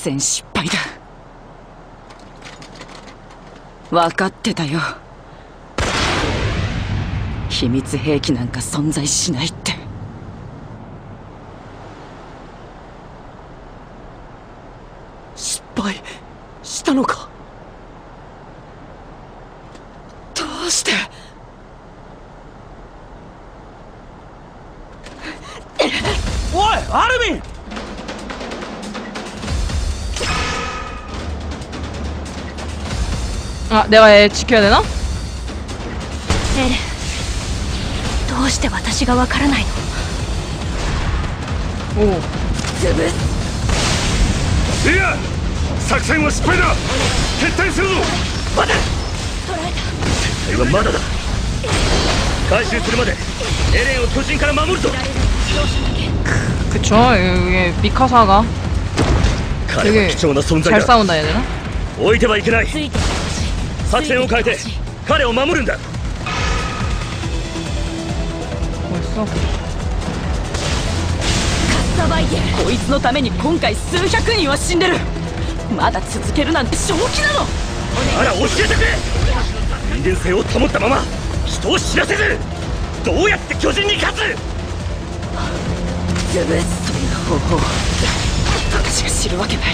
戦失敗だ。分かってたよ。秘密兵器なんか存在しないって。 失敗したのか。どうして。おいアルミン。 あ、내가 얘 지켜야 되나? エレン、どうして私がわからないの。 오. いや、作戦は失敗だ。撤退するぞ。 待て。 撤退はまだだ。回収するまでエレンを巨人から守るぞ。 그쵸. 이게 미카사가 彼は 되게 貴重な存在 잘 だ。 싸운다 얘들아. 置いてはいけない。 ついてほしい。 作戦を変えて彼を守るんだ。 벌써? さばいて。こいつのために今回数百人は死んでる。まだ続けるなんて正気なの。 あら教えてくれ。人間性を保ったまま人を死なせずどうやって巨人に勝つ。 そんな方法私が知るわけない。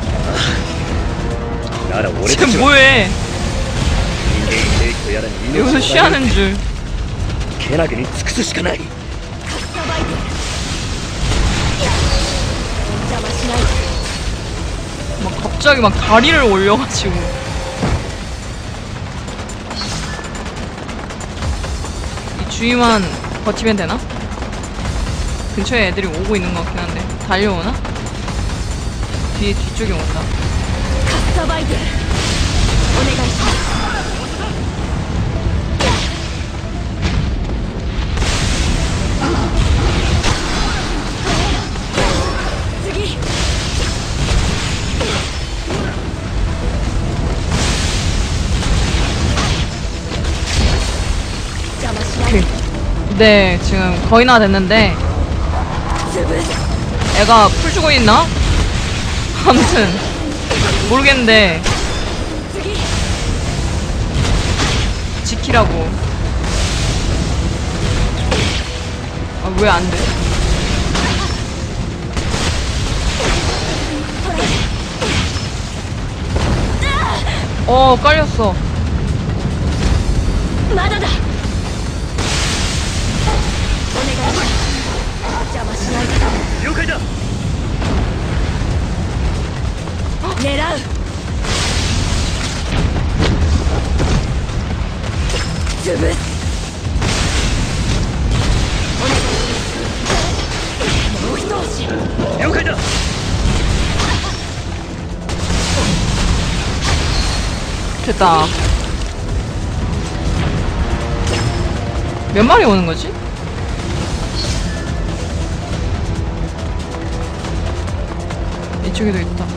なら俺た 지금 ちは 뭐해? 人間兵器とやらに 여기서 命を 쉬하는 줄. けなげに尽くすしかない。 막 갑자기 막 다리를 올려가지고. 이 주위만 버티면 되나? 근처에 애들이 오고 있는 것 같긴 한데 달려오나? 뒤쪽에 온다. さばいて。お願いします。 네, 지금 거의 다 됐는데 애가 풀 주고 있나? 아무튼 모르겠는데 지키라고. 아, 왜 안 돼? 깔렸어. まだだ。お願いします。邪魔しないで。 了解だ。 狙う。潰す。お願いします。もう一押し。 了解だ。 됐다. 몇 마리 오는 거지? 이쪽에도 있다.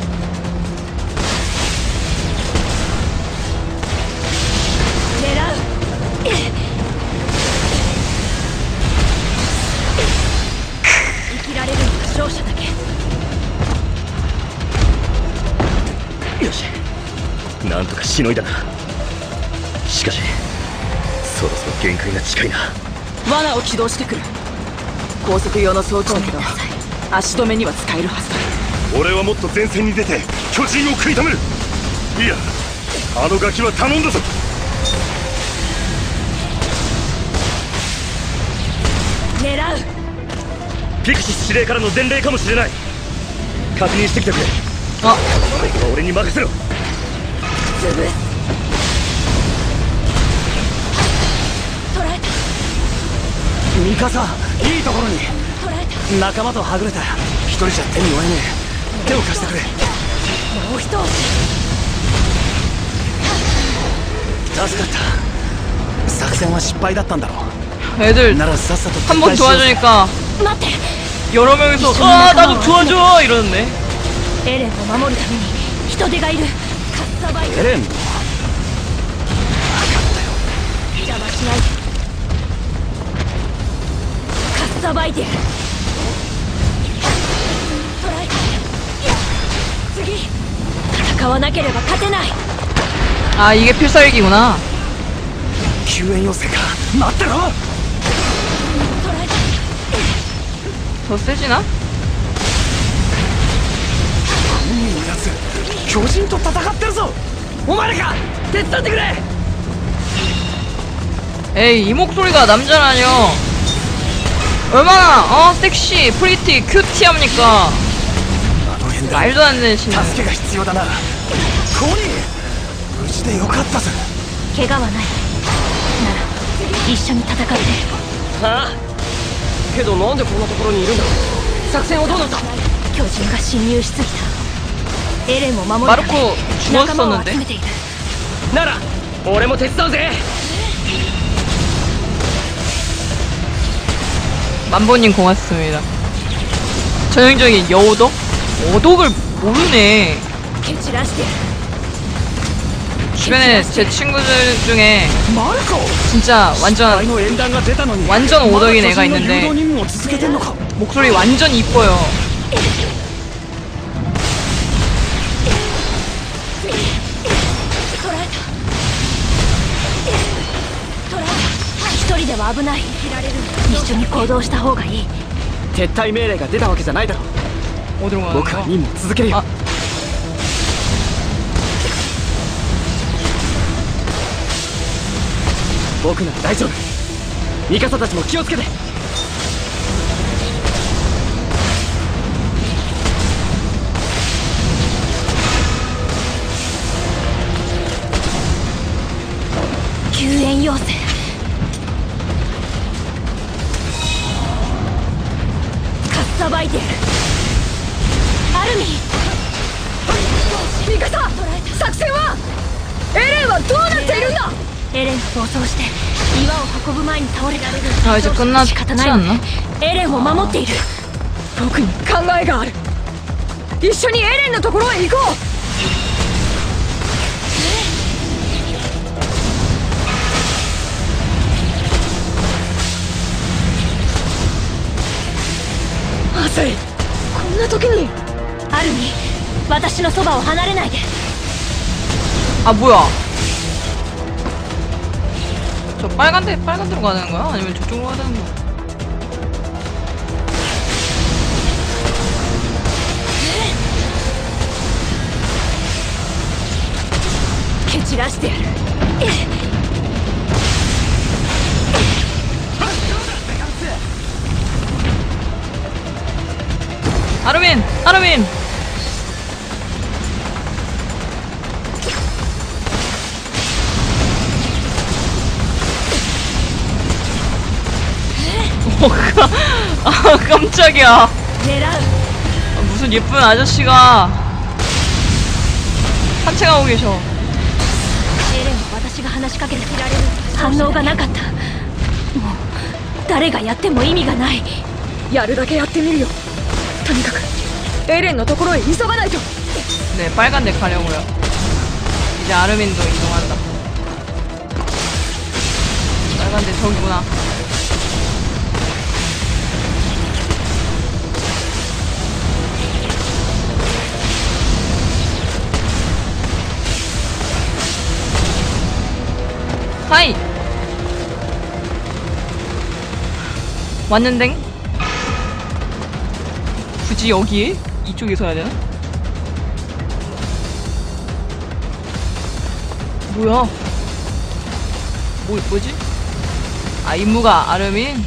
요시, なんとかしのいだな。しかしそろそろ限界が近いな。 罠を起動してくる。高速用の装置だけど足止めには使えるはずだ。 俺はもっと前線に出て巨人を食い止める。いや、あのガキは頼んだぞ。 狙う。 ピクシス司令からの伝令かもしれない。確認してきてくれ。 あ、 最後は俺に任せろ。 ミカサ、いいところに。仲間とはぐれた。一人じゃ手に負えねえ。手を貸してくれ。 もう一押し。 助かった。作戦は失敗だったんだろう。 애들 ならさっさと 한 번 도와주니까 待って。 여러 명이서 아 나도 도와줘 이러는데. エレンを守るために人手がいる。カッサバイト。 エレン。 邪魔しないで。カッサバイテ。捕らえた。次。 戦わなければ勝てない。 아 이게 필살기구나. 救援要請か。待ってろ。 더 세지나? 本人のやつ巨人と戦ってるぞ。お前らか手伝ってくれ。 에이 이 목소리가 남자라뇨. 얼마나 섹시 프리티 큐티합니까. あの辺だ。 말도 안 되는 신네. 助けが必要だな。コニー無事でよかったぜ。 怪我はないなら一緒に戦って。 ああけどなんでこんなところにいるんだ。作戦はどうなった。 巨人が侵入しすぎた。エレンを守るため 마르코 仲間を集 죽었었는데. めている。 なら俺も手伝うぜ。 만보님 고맙습니다. 전형적인 여오덕? 어독을 모르네. 蹴散らしてやる。 주변에 제 친구들 중에 マルコ 진짜 前 완전 の縁談が出たのに 완전 오덕인 애가 まだ巨人の 있는데 誘導任務を続けてんのか。 목소리 완전 이뻐요. 捕らえた。捕らえた。一人では危ない。一緒に行動した方がいい。 撤退命令が出たわけじゃないだろ。 어디로 가는 僕は 거야? 任務を続けるよ。 あ僕なら大丈夫。ミカサたちも気をつけて。 救援要請。かっさばいてやる。アルミミカサ、作戦は。エレンはどうなっているんだ。エレンが暴走して岩を運ぶ前に倒れた。 아 이제 仕方 끝났지 ないわ 않나? ね。エレンを守っている。 僕に考えがある。一緒にエレンのところへ行こう。まずい。こんな時に。 アルミ、私のそばを離れないで。 아 뭐야? 저 빨간 데로 가야 되는 거야? 아니면 저쪽으로 가야 되는 거야? 蹴散らしてやる。 아르민! 아르민! 아 깜짝이야. 狙う。 무슨 예쁜 아저씨가 산책하고 계셔. エレンは私が話しかけてられる。反応がなかった。もう誰がやっても意味がない。 やるだけやってみるよ。とにかくエレンのところへ急がないと。 네, 빨간 데 가려고요. 이제 아르민도 이동한다. 빨간 데 저기구나. 하이! 왔는댕? 굳이 여기에? 이쪽에서 해야 되나? 뭐야? 뭐지? 아, 임무가 아르민?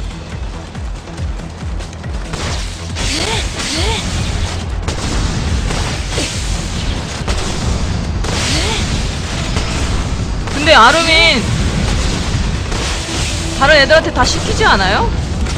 근데 아르민 다른 애들한테 다 시키지 않아요?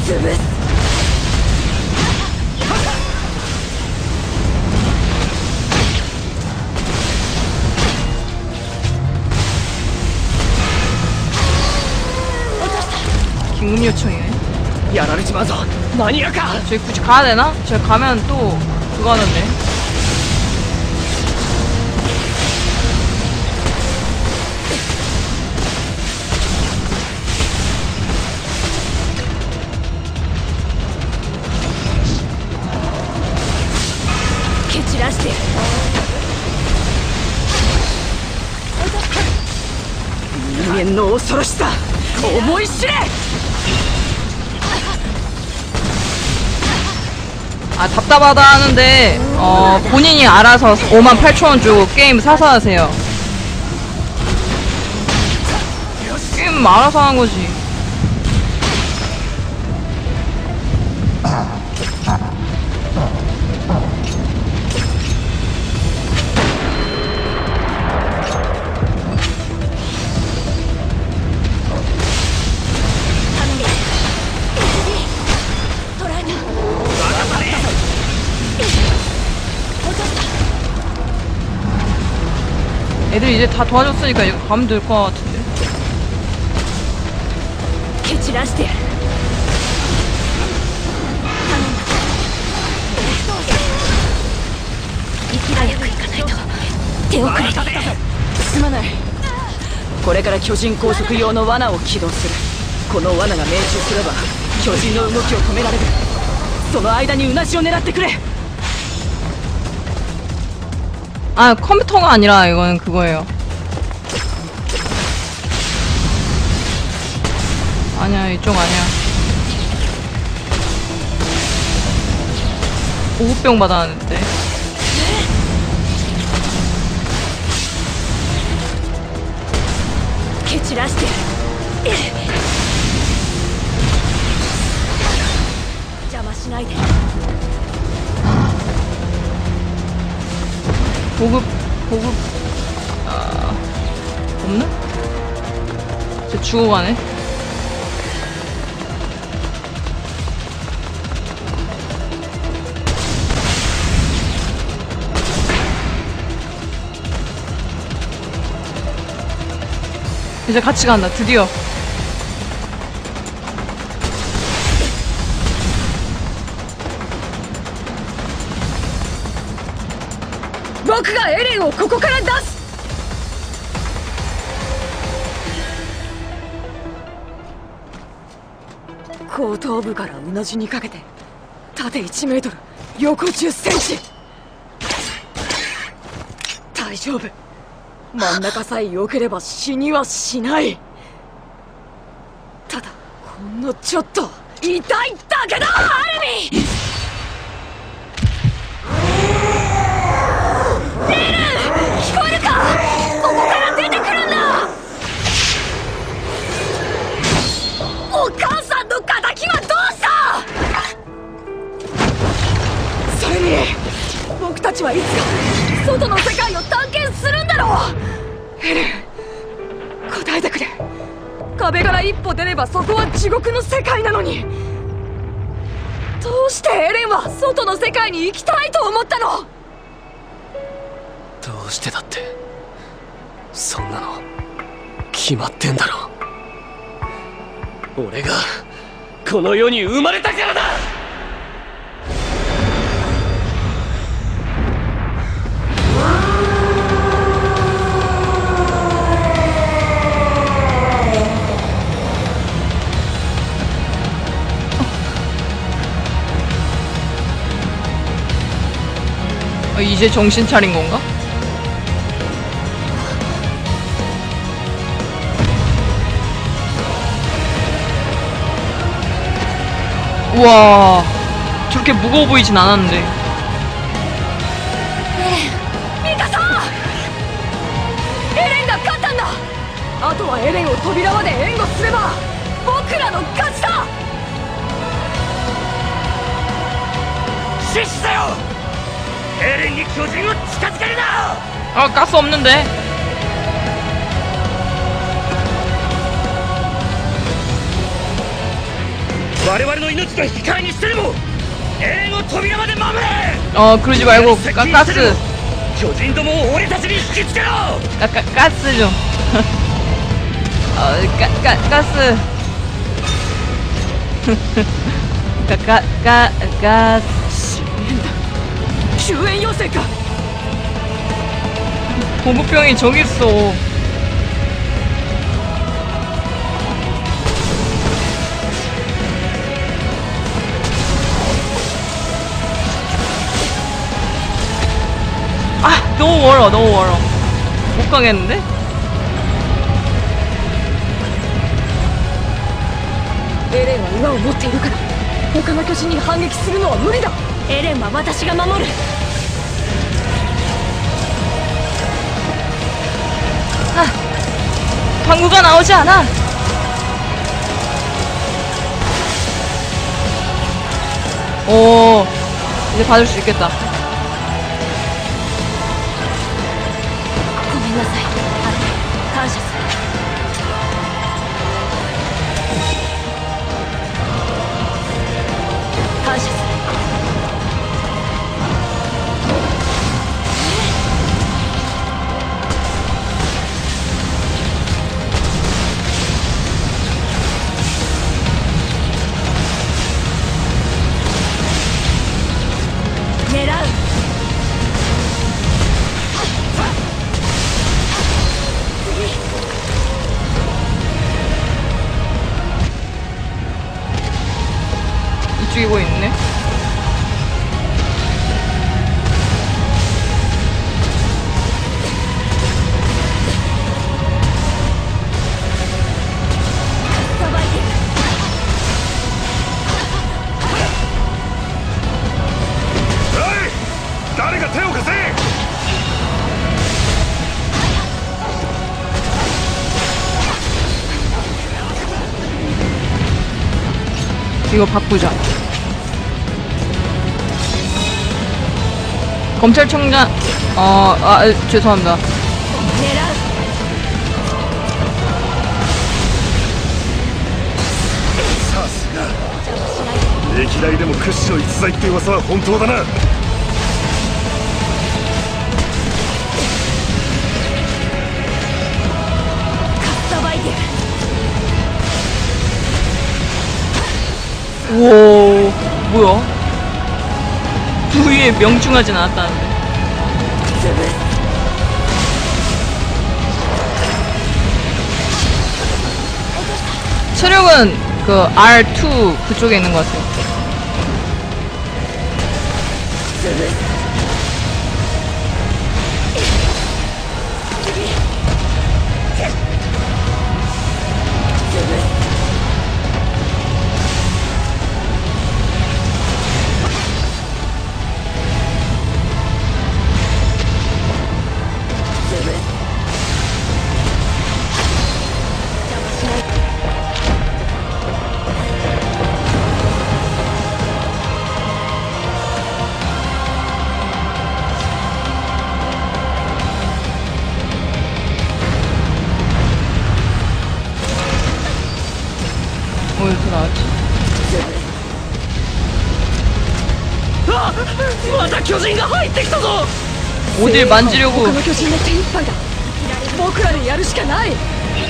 긴급 요청이네. やられちまうぞ。間に合うか。 저기 굳이 가야 되나? 저기 가면 또 그거 하는데. 剣の恐ろしさ思い知れ。 아 답답하다 하는데 본인이 알아서 58,000원 주고 게임 사서 하세요. 게임 알아서 하는 거지. 애들 이제 다 도와줬으니까 이거 가면 될 것 같은데. 蹴散らしてやる。いき早く行かないと手遅れに。 すまない。これから巨人拘束用の罠を起動する。この罠が命中すれば巨人の動きを止められる。その間にうなじを狙ってくれ。 아 컴퓨터가 아니라 이거는 그거예요. 아니야 이쪽 아니야. 보급병 받았는데. 보급 없나? 쟤 죽어가네. 이제 같이 간다 드디어. 내가 에렌をここから出す。後頭部からうなじにかけて縦1メートル横10センチ。大丈夫。真ん中さえ良ければ死にはしない。ただほんのちょっと痛いだけだ。アルミ聞こえるか？ここから出てくるんだ。お母さんの敵はどうした？それに僕たちはいつか外の世界を探検するんだろう。エレン、答えてくれ。壁から一歩出ればそこは地獄の世界なのに、どうしてエレンは外の世界に行きたいと思ったの？ どうしてだって、そんなの決まってんだろ。俺がこの世に生まれたからだ。 이제 정신 차린 건가? 우와, 저렇게 무거워 보이진 않았는데. 미카사! 에렌が勝ったんだ。あとはエレンを扉まで援護すれば僕らの勝ちだ。 シシだよ。エレンに巨人を近づけるな。 아, 가스 없는데. 我々の命と引き換えにしてでもエレンを扉まで守れ。 그러지 말고 가스. 巨人どもを俺たちに引きつけろ。 가스 좀. 가스. 가스. 救援要請か。 보급병이 저기 있어. 아, 너무 멀어. 못 가겠는데? エレンは岩を持っているから他の巨人に反撃するのは無理だ。 エレンは私が守る。 방구가 나오지 않아. 오, 이제 받을 수 있겠다. ごめんなさい。感謝する。感謝する。狙う。 이쪽에 뭐 있네? 이거 바꾸자. 검찰총장, 죄송합니다. 사스가 歴代でも屈指の逸材って噂は本当だな。 오, 뭐야? 주위에 명중하진 않았다는데. 체력은 그 R2 그쪽에 있는 것 같아요. 어디서 나왔지? また巨人が入ってきたぞ。 어딜 만지려고. 他の巨人の手一杯だ。僕らでやるしかない。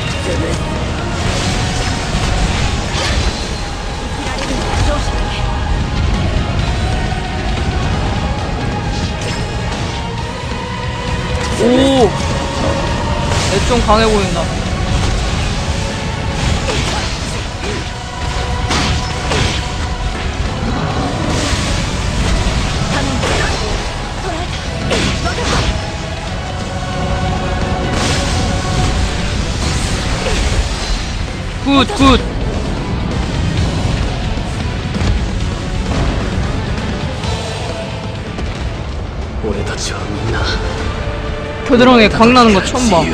오, 좀 강해 보인다. 굿, 굿. 겨드랑이에 광 나는 거 처음 봐.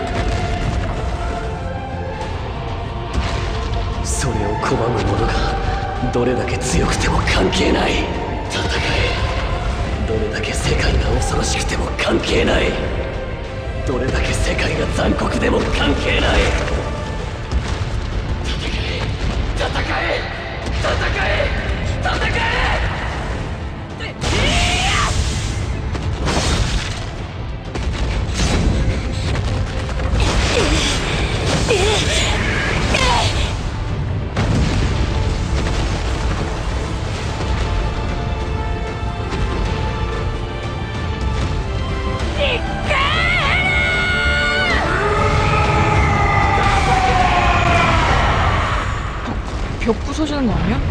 それを拒む者がどれだけ強くても関係ない。戦え。どれだけ世界が恐ろしくても関係ない。どれだけ世界が残酷でも関係ない。戦え戦え戦え。 벽 부서지는 거 아니야?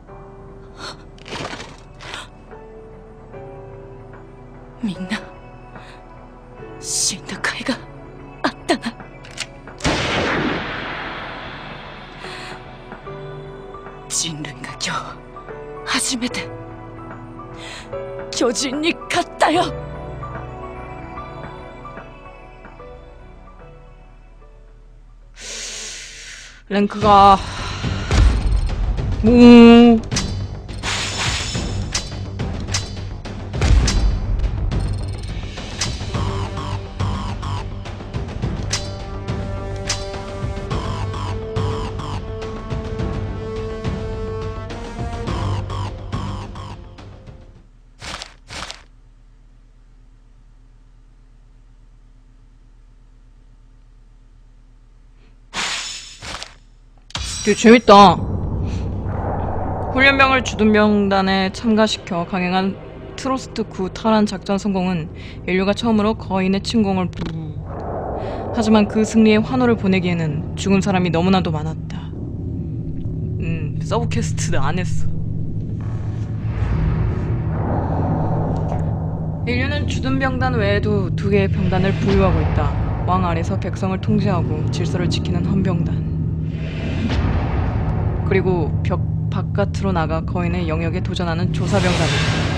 みんな人類が今日初めて巨人に勝ったよ。 랭크가 되게 재밌다. 훈련병을 주둔병단에 참가시켜 강행한 트로스트 9 탈환 작전 성공은 인류가 처음으로 거인의 침공을 하지만 그 승리에 환호를 보내기에는 죽은 사람이 너무나도 많았다. 서브퀘스트 안 했어. 인류는 주둔병단 외에도 2개의 병단을 보유하고 있다. 왕 아래서 백성을 통제하고 질서를 지키는 헌병단, 그리고 벽 바깥으로 나가 거인의 영역에 도전하는 조사병단이다.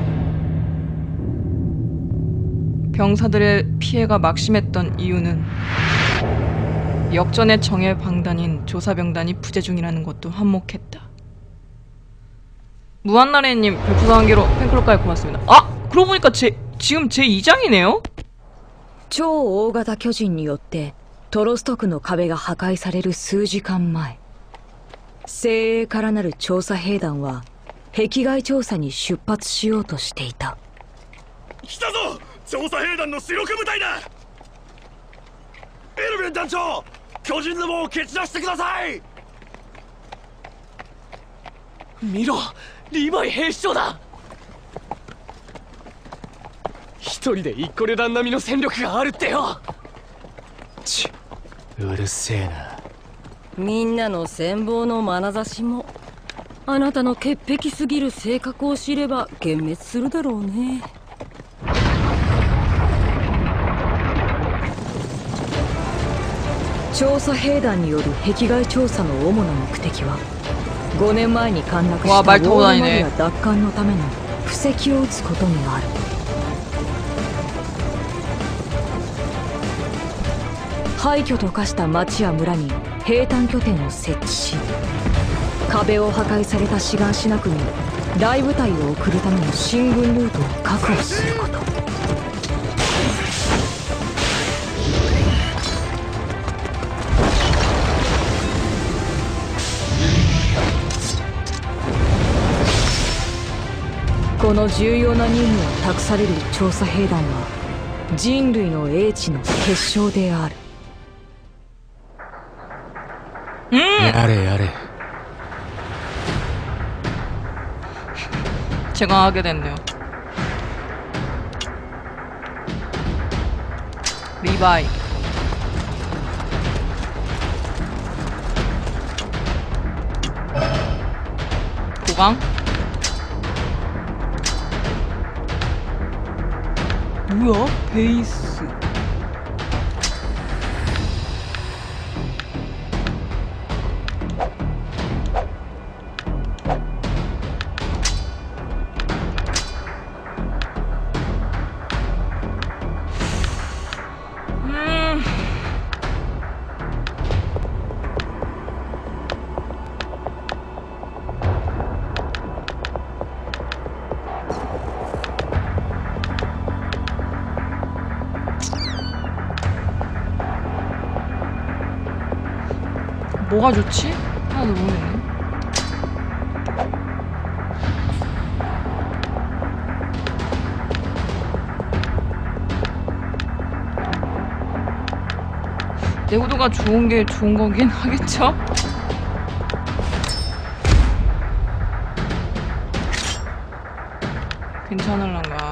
병사들의 피해가 막심했던 이유는 역전의 정예 방단인 조사병단이 부재 중이라는 것도 한몫했다. 무한나래님 별풍선 1개로 팬클럽까지 고맙습니다. 아! 그러고 보니까 지금 제 2장이네요? 超大型巨人によってトロスト区の壁が破壊される数時間前、精鋭からなる調査兵団は壁外調査に出発しようとしていた。 来たぞ、調査兵団の主力部隊だ。エルヴィン団長、巨人の門を蹴散らしてください。 見ろ、リヴァイ兵士長だ。一人で一個旅団並みの戦力があるってよ。 うるせえな。 みんなの羨望の眼差しもあなたの潔癖すぎる性格を知れば幻滅するだろうね。 調査兵団による壁外調査の主な目的は5年前に陥落したウォールマリア奪還のための布石を打つことにある。廃墟と化した町や村に兵站拠点を設置し、壁を破壊されたシガンシナ区に大部隊を送るための進軍ルートを確保すること。この重要な任務を託される調査兵団は人類の英知の結晶である。 やれやれ。 제가 하게 됐네요. 리바이. 보강. 뭐야? 베이스. 뭐가 좋지? 하나도 모르겠네. 내구도가 좋은 게 좋은 거긴 하겠죠? 괜찮을란가?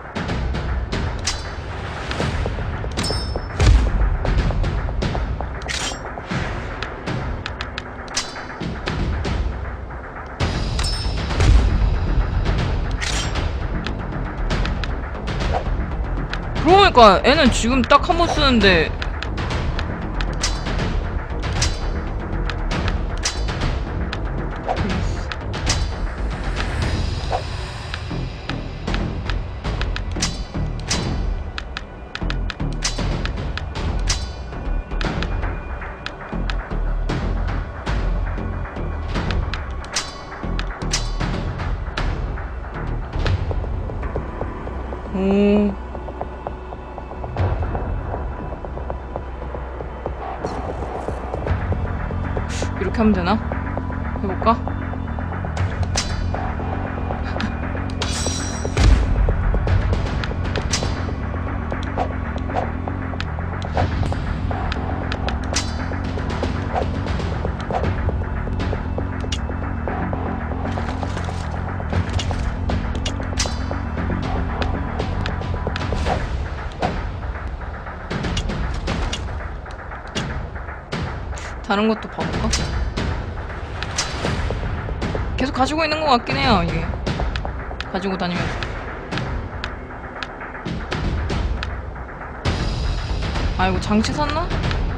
그러니까 애는 지금 딱 한 번 쓰는데 오. 이렇게 하면 되나? 해볼까? 다른 것도 봐볼까? 계속 가지고 있는 것 같긴 해요, 이게. 가지고 다니면서. 아, 이거 장치 샀나?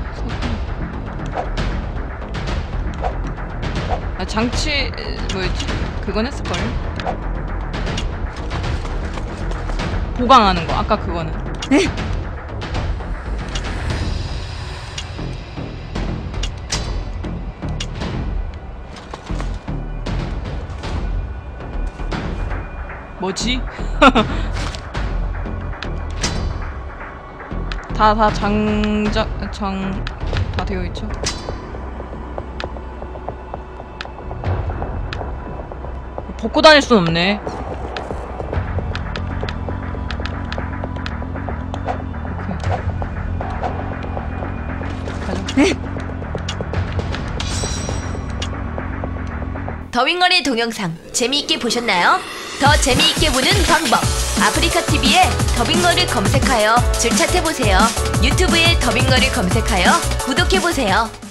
아, 장치, 뭐였지? 그건 했을걸? 보강하는 거, 아까 그거는. 뭐지? 다 다 되어 있죠? 벗고 다닐 순 없네. 오케이. 가자. 더빙거리 동영상 재미있게 보셨나요? 더 재미있게 보는 방법 아프리카TV에 더빙거리 검색하여 줄 찾아보세요. 유튜브에 더빙거리 검색하여 구독해보세요.